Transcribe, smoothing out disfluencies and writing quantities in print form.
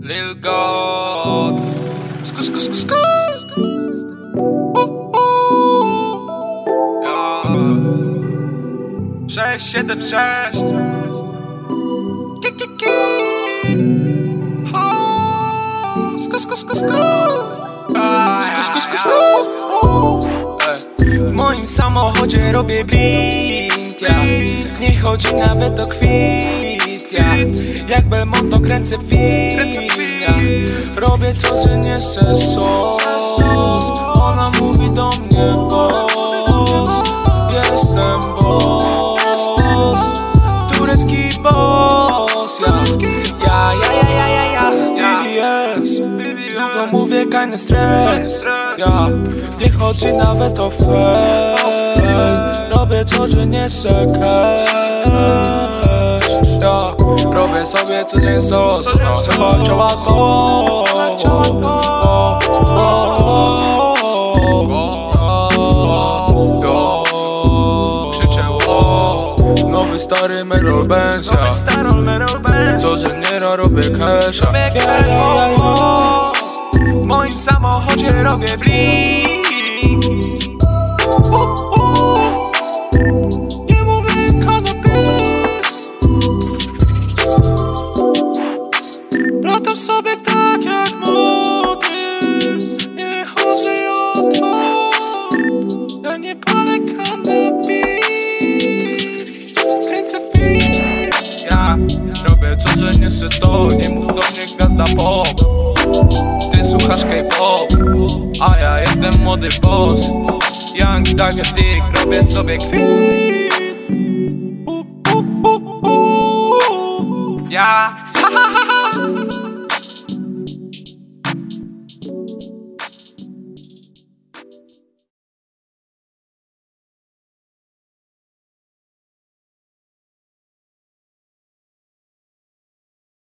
Lil God. Sku. 676 W moim samochodzie robię blink, nie chodzi nawet o kwit, jak Belmondo kręcę film, robię codziennie sos. Ona mówi do mnie boss, jestem boss, turecki boss, BBS, długo mówię kajny stres, nie chodzi nawet o fame, robię codziennie se cash, robię sobie codziennie sos, chyba ciała to. Nowy stary Merol Benz, codziennie robię casha. W moim samochodzie robię blink, nie mówię cannabis, latam sobie tak jak motyl. Nie chodzi o to, ja nie palę cannabis, kręcę film. Ja robię codziennie se to, nie mów do mnie gazda pop. Ty słuchasz K-pop, a ja jestem młody boss. Young Dagger Dick, robię sobie kwit. Ja